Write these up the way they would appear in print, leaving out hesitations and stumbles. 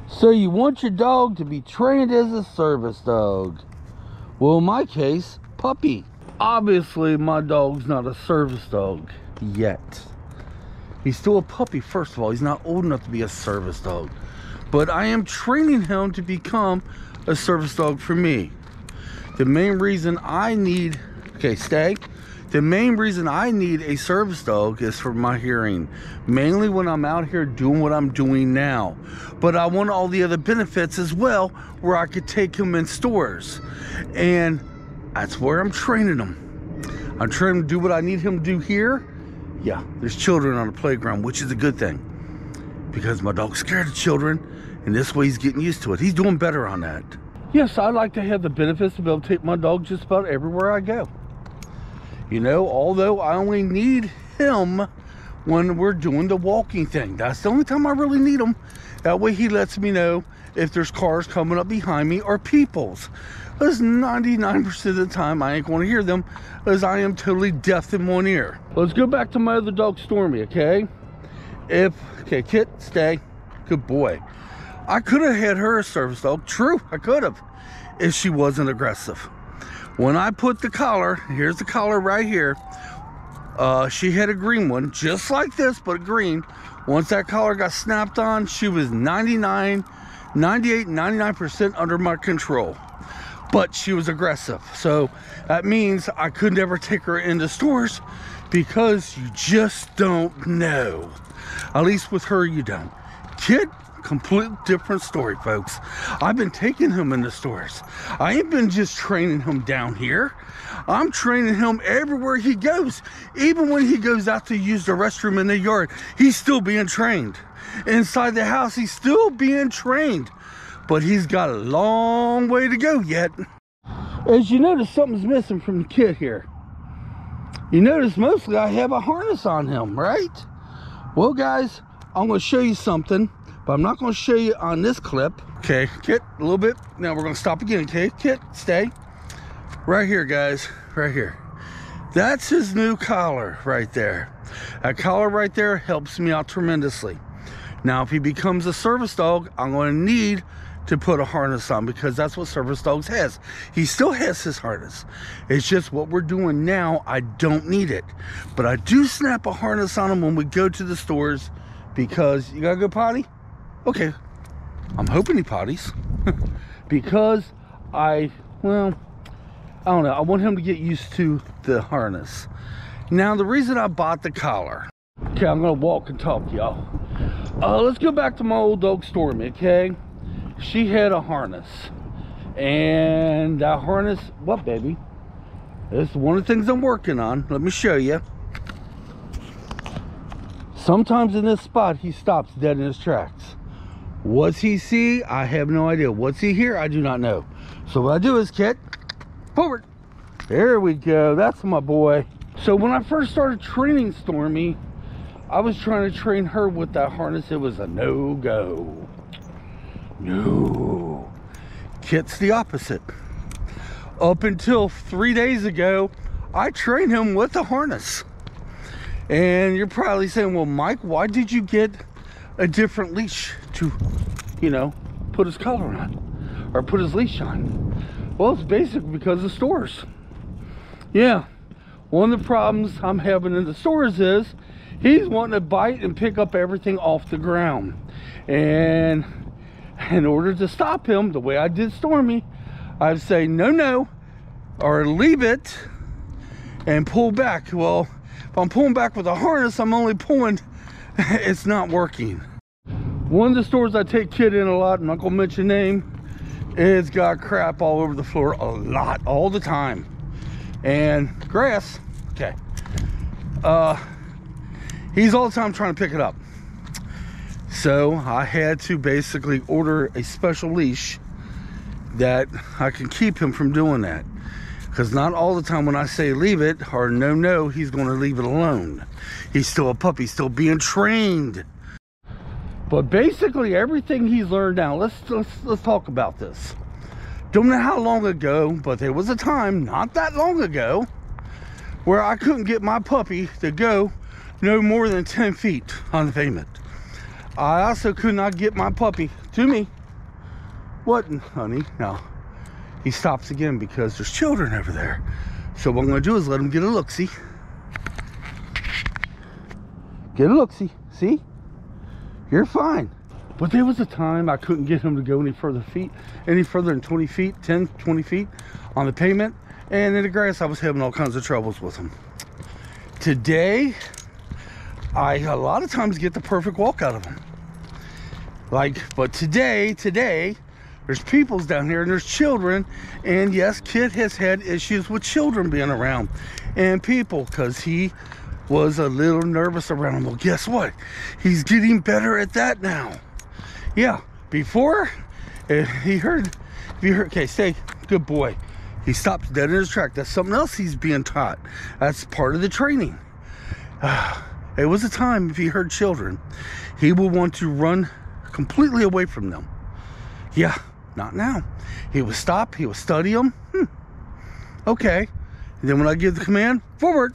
So you want your dog to be trained as a service dog. Well, in my case, puppy. Obviously, my dog's not a service dog yet. He's still a puppy, first of all. He's not old enough to be a service dog. But I am training him to become a service dog for me. The main reason I need, okay, stay. The main reason I need a service dog is for my hearing. Mainly when I'm out here doing what I'm doing now. But I want all the other benefits as well, where I could take him in stores. And that's where I'm training him. I'm training him to do what I need him to do here. Yeah, there's children on the playground, which is a good thing. Because my dog's scared of children, and this way he's getting used to it. He's doing better on that. Yes, I like to have the benefits to be able to take my dog just about everywhere I go. You know, although I only need him when we're doing the walking thing. That's the only time I really need him. That way he lets me know if there's cars coming up behind me or people's. Because 99% of the time I ain't going to hear them, as I am totally deaf in one ear. Let's go back to my other dog, Stormy, okay? Okay, Kit, stay. Good boy. I could have had her a service dog. True, I could have, if she wasn't aggressive. When I put the collar, here's the collar right here. She had a green one, just like this, but green. Once that collar got snapped on, she was 98, 99% under my control. But she was aggressive. So that means I could never take her into stores because you just don't know. At least with her, you don't. Kid, completely different story, folks. I've been taking him into stores. I ain't been just training him down here. I'm training him everywhere he goes. Even when he goes out to use the restroom in the yard, he's still being trained. Inside the house, he's still being trained. But he's got a long way to go yet. As you notice, something's missing from the kit here. You notice mostly I have a harness on him, right? Well, guys, I'm going to show you something, but I'm not going to show you on this clip. Okay, Kit, a little bit. Now we're going to stop again, okay? Kit, stay. Right here, guys, right here. That's his new collar right there. That collar right there helps me out tremendously. Now, if he becomes a service dog, I'm going to need to put a harness on, because that's what service dogs has. He still has his harness. It's just what we're doing now, I don't need it. But I do snap a harness on him when we go to the stores, because you gotta go potty? Okay, I'm hoping he potties. Because I don't know, I want him to get used to the harness. Now, the reason I bought the collar, okay, I'm gonna walk and talk, y'all. Let's go back to my old dog Stormy, okay? She had a harness, and that harness, what, baby? This is one of the things I'm working on. Let me show you. Sometimes in this spot, he stops dead in his tracks. What's he see? I have no idea. What's he hear? I do not know. So what I do is, Kit, forward. There we go. That's my boy. So when I first started training Stormy, I was trying to train her with that harness. It was a no-go. No. Kit's the opposite. Up until 3 days ago, I trained him with a harness. And you're probably saying, well, Mike, why did you get a different leash to, you know, put his collar on or put his leash on? Well, it's basically because of stores. Yeah. One of the problems I'm having in the stores is he's wanting to bite and pick up everything off the ground. And in order to stop him, the way I did Stormy, I'd say no, or leave it and pull back. Well, if I'm pulling back with a harness, I'm only pulling, it's not working. One of the stores I take Kit in a lot, I'm not gonna mention name, it's got crap all over the floor a lot, all the time. And grass, okay. He's all the time trying to pick it up. So I had to basically order a special leash that I can keep him from doing that. Because not all the time when I say leave it or no, he's going to leave it alone. He's still a puppy, still being trained. But basically everything he's learned now, let's talk about this. Don't know how long ago, but there was a time not that long ago where I couldn't get my puppy to go no more than 10 feet on the pavement. I also could not get my puppy to me. What, honey? No. He stops again because there's children over there. So what I'm going to do is let him get a look-see. Get a look-see. See? You're fine. But there was a time I couldn't get him to go any further than 20 feet, 10, 20 feet on the pavement. And in the grass, I was having all kinds of troubles with him. Today, I a lot of times get the perfect walk out of him. But today, there's peoples down here and there's children. And yes, Kit has had issues with children being around and people because he was a little nervous around them. Well, guess what? He's getting better at that now. Yeah, before, if you heard, okay, stay, good boy. He stopped dead in his track. That's something else he's being taught. That's part of the training. It was a time, if he heard children, he would want to run completely away from them. Yeah, not now. He would stop, he would study them. Okay. And then when I give the command, forward,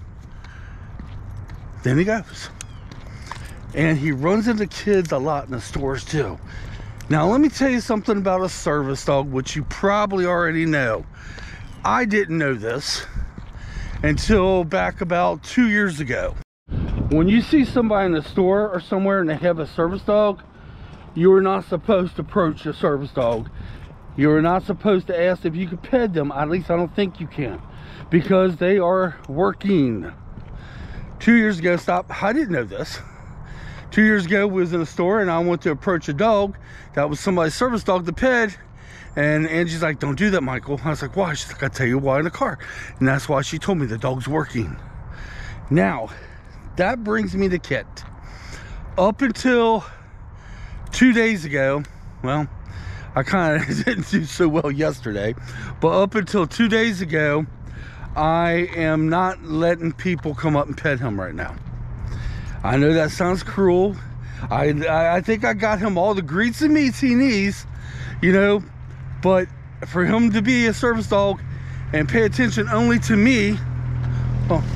then he goes. And he runs into kids a lot in the stores too. Now, let me tell you something about a service dog, which you probably already know. I didn't know this until back about 2 years ago. When you see somebody in the store or somewhere and they have a service dog, you are not supposed to approach a service dog. You are not supposed to ask if you can pet them. At least I don't think you can, because they are working. 2 years ago, I didn't know this. 2 years ago, we was in a store and I went to approach a dog that was somebody's service dog to pet. And Angie's like, don't do that, Michael. I was like, why? She's like, I'll tell you why in the car. And that's why she told me the dog's working. Now, that brings me to Kit. Up until 2 days ago, well, I kind of didn't do so well yesterday, but up until 2 days ago, I am not letting people come up and pet him right now. I know that sounds cruel. I think I got him all the greets and meats he needs, you know, but for him to be a service dog and pay attention only to me. Oh,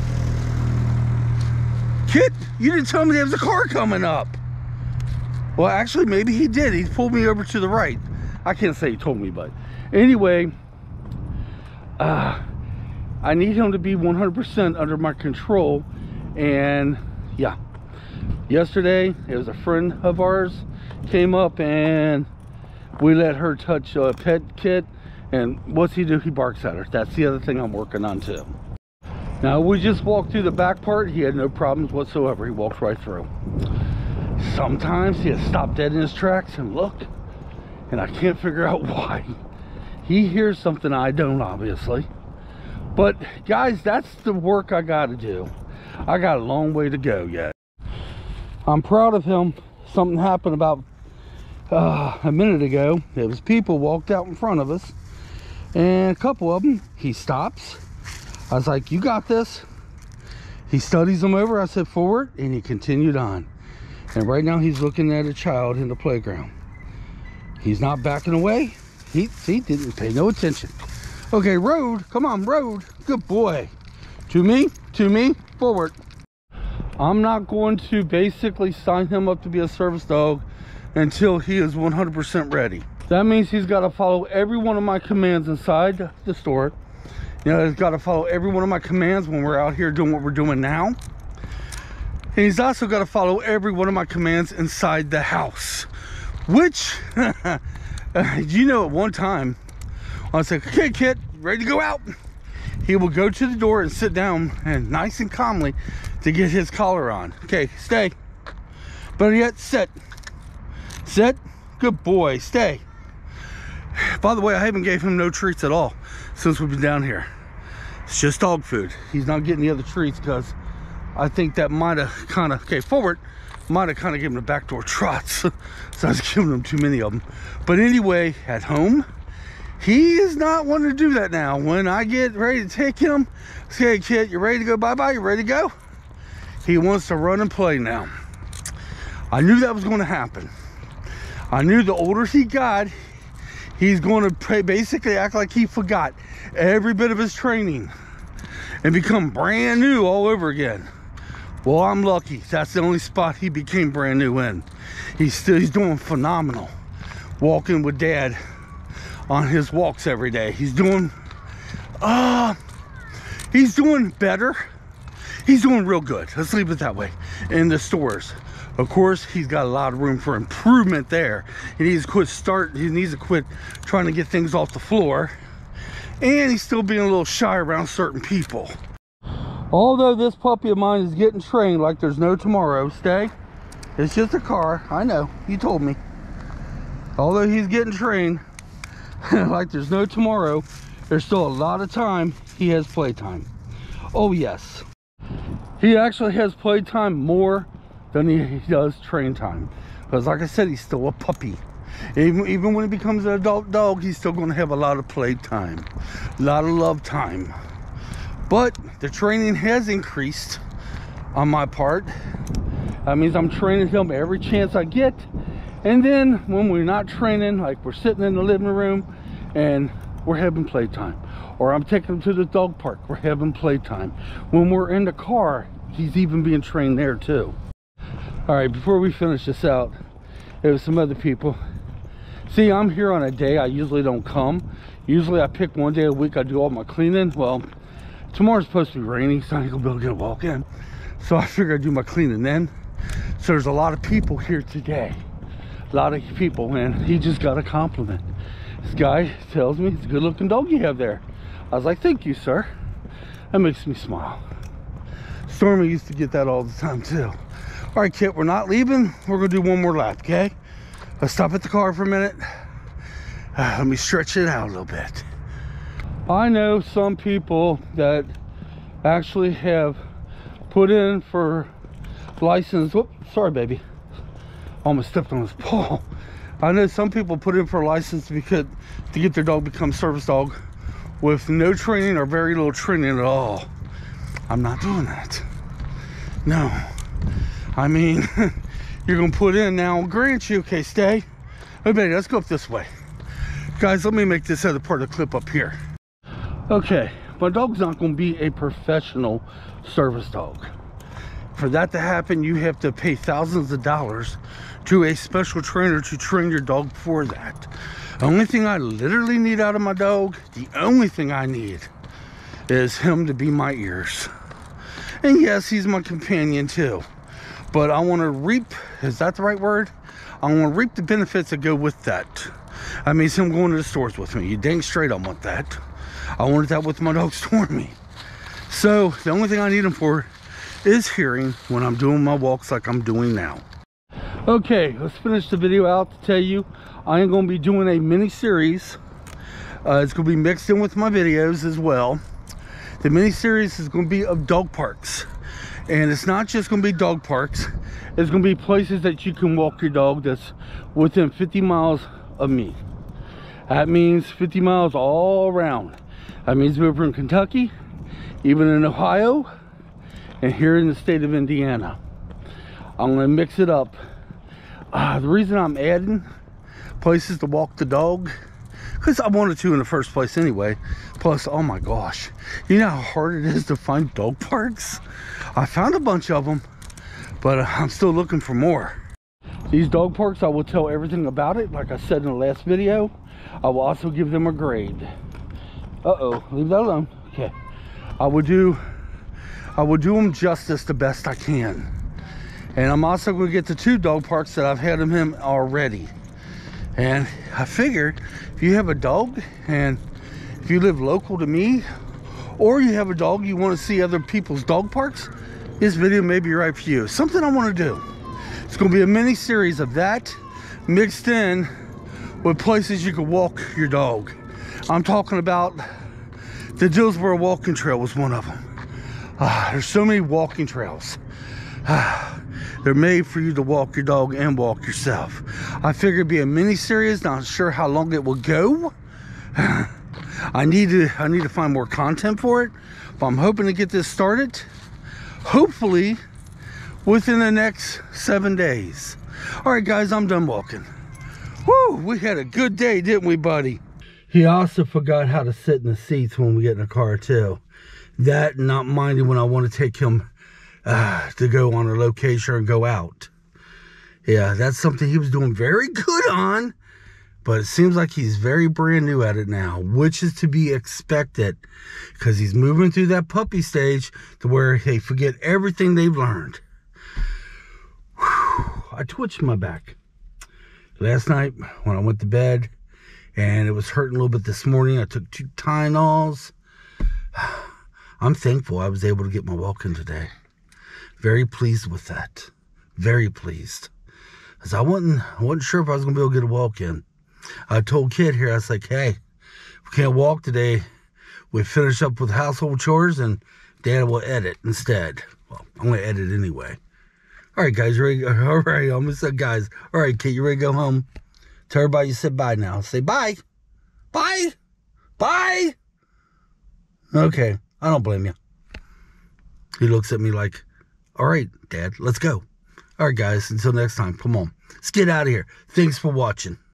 Kit, you didn't tell me there was a car coming up. Well, actually, maybe he did. He pulled me over to the right. I can't say he told me, but anyway, I need him to be 100% under my control. And yeah, yesterday it was a friend of ours came up and we let her touch a pet Kit, and what's he do? He barks at her. That's the other thing I'm working on too. Now, we just walked through the back part. He had no problems whatsoever. He walked right through. Sometimes he has stopped dead in his tracks and look, and I can't figure out why. He hears something I don't, obviously. But guys, that's the work I got to do. I got a long way to go yet. I'm proud of him. Something happened about a minute ago. There was people walked out in front of us, and a couple of them, he stops. I was like, you got this. He studies them over. I said, forward, and he continued on. And right now he's looking at a child in the playground. He's not backing away. He didn't pay no attention. Okay, road, come on, road. Good boy. To me, forward. I'm not going to basically sign him up to be a service dog until he is 100% ready. That means he's got to follow every one of my commands inside the store. You know, he's got to follow every one of my commands when we're out here doing what we're doing now. And he's also got to follow every one of my commands inside the house. Which, you know, at one time, I was like, okay, Kit, ready to go out? He will go to the door and sit down and nice and calmly to get his collar on. Okay, stay. Better yet, sit. Sit. Good boy, stay. By the way, I haven't gave him no treats at all since we've been down here. It's just dog food. He's not getting the other treats because I think that might have kind of, okay, forward, might have kind of given him the backdoor trots. So I was giving him too many of them. But anyway, at home, he is not wanting to do that now. When I get ready to take him, say, Kid, you ready to go bye-bye? You ready to go? He wants to run and play now. I knew that was going to happen. I knew the older he got, he's going to basically act like he forgot every bit of his training and become brand new all over again. Well, I'm lucky. That's the only spot he became brand new in. He's doing phenomenal. Walking with Dad on his walks every day. He's doing better. He's doing real good. Let's leave it that way. In the stores, of course, he's got a lot of room for improvement there. He needs to quit trying to get things off the floor, and he's still being a little shy around certain people. Although this puppy of mine is getting trained like there's no tomorrow. Stay. It's just a car. I know. You told me. Although he's getting trained like there's no tomorrow, there's still a lot of time he has playtime. Oh yes. He actually has playtime more than he does train time. Because like I said, he's still a puppy. Even when he becomes an adult dog, he's still going to have a lot of playtime. A lot of love time. But the training has increased on my part. That means I'm training him every chance I get. And then when we're not training, like we're sitting in the living room and we're having playtime, or I'm taking him to the dog park, we're having playtime. When we're in the car, he's even being trained there too. All right, before we finish this out, there's some other people. See, I'm here on a day I usually don't come. Usually I pick one day a week, I do all my cleaning. Well, tomorrow's supposed to be raining, so I ain't gonna be able to get a walk in. So I figured I'd do my cleaning then. So there's a lot of people here today. A lot of people, and he just got a compliment. This guy tells me it's a good looking dog you have there. I was like, thank you, sir. That makes me smile. Stormy used to get that all the time too. All right, Kit, we're not leaving. We're gonna do one more lap, okay? Let's stop at the car for a minute. Let me stretch it out a little bit. I know some people that actually have put in for license. Whoop, sorry, baby. Almost stepped on his paw. I know some people put in for a license to get their dog become service dog with no training or very little training at all. I'm not doing that. No. I mean, you're gonna put in now, grant you, okay, stay. Hey, baby, let's go up this way. Guys, let me make this other part of the clip up here. Okay, my dog's not gonna be a professional service dog. For that to happen, you have to pay thousands of dollars to a special trainer to train your dog for that. The only thing I literally need out of my dog, the only thing I need is him to be my ears. And yes, he's my companion too. But I want to reap, is that the right word? I want to reap the benefits that go with that. That means him going to the stores with me. You dang straight I want that. I wanted that with my dog Stormy. So the only thing I need him for is hearing when I'm doing my walks like I'm doing now. Okay, let's finish the video out to tell you I am going to be doing a mini series. It's going to be mixed in with my videos as well. The mini series is going to be of dog parks, and it's not just going to be dog parks. It's going to be places that you can walk your dog that's within 50 miles of me. That means 50 miles all around. That means we're from Kentucky, even in Ohio, and here in the state of Indiana. I'm going to mix it up. The reason I'm adding places to walk the dog, because I wanted to in the first place anyway. Plus, oh my gosh, you know how hard it is to find dog parks? I found a bunch of them, but I'm still looking for more. These dog parks, I will tell everything about it. Like I said in the last video, I will also give them a grade. Uh-oh, leave that alone. Okay, I will do them justice the best I can. And I'm also going to get to 2 dog parks that I've had them in already. And I figured if you have a dog, and if you live local to me, or you have a dog you want to see other people's dog parks, this video may be right for you. Something I want to do. It's going to be a mini series of that mixed in with places you can walk your dog. I'm talking about the Dillsboro Walking Trail was one of them. There's so many walking trails. They're made for you to walk your dog and walk yourself. I figured it'd be a mini series. Not sure how long it will go. I need to find more content for it, but I'm hoping to get this started, hopefully within the next 7 days. All right, guys, I'm done walking. Woo, we had a good day, didn't we, buddy? He also forgot how to sit in the seats when we get in the car too. That, not minding when I want to take him to go on a location or go out. Yeah, that's something he was doing very good on, but it seems like he's very brand new at it now, which is to be expected because he's moving through that puppy stage to where they forget everything they've learned. Whew, I twitched my back last night when I went to bed, and it was hurting a little bit this morning. I took 2 Tylenols. I'm thankful I was able to get my walk in today. Very pleased with that. Very pleased. Because I wasn't sure if I was going to be able to get a walk in. I told Kid here, I was like, hey, we can't walk today. We finish up with household chores and Dad will edit instead. Well, I'm going to edit anyway. All right, guys, ready? All right, almost said guys. All right, Kid, you ready to go home? Tell everybody you said bye now. Say bye. Bye. Bye. Okay, I don't blame you. He looks at me like, all right, Dad, let's go. All right, guys, until next time, come on. Let's get out of here. Thanks for watching.